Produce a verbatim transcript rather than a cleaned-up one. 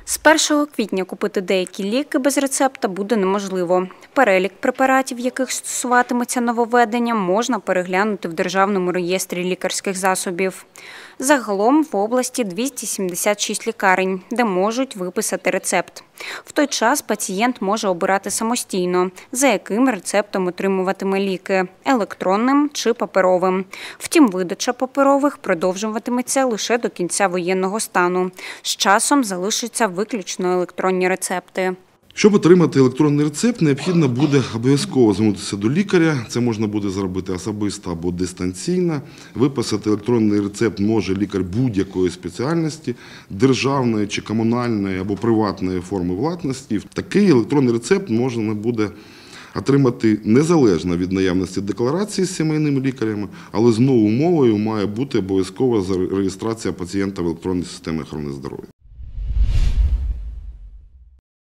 З першого квітня купити деякі ліки без рецепта буде неможливо. Перелік препаратів, яких стосуватиметься нововведення, можна переглянути в Державному реєстрі лікарських засобів. Загалом в області двісті сімдесят шість лікарень, де можуть виписати рецепт. В той час пацієнт може обирати самостійно, за яким рецептом отримуватиме ліки – електронним чи паперовим. Втім, видача паперових продовжуватиметься лише до кінця воєнного стану. З часом залишаться виключно електронні рецепти. Щоб отримати електронний рецепт, необхідно буде обов'язково звернутися до лікаря. Це можна буде зробити особисто або дистанційно. Виписати електронний рецепт може лікар будь-якої спеціальності, державної чи комунальної або приватної форми власності. Такий електронний рецепт можна буде отримати незалежно від наявності декларації з сімейними лікарями, але знову умовою має бути обов'язкова реєстрація пацієнта в електронній системі охорони здоров'я.